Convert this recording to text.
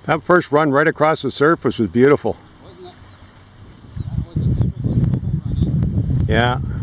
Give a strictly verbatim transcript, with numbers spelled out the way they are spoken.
That first run right across the surface was beautiful. Wasn't it? That was a typical Coho running. Yeah.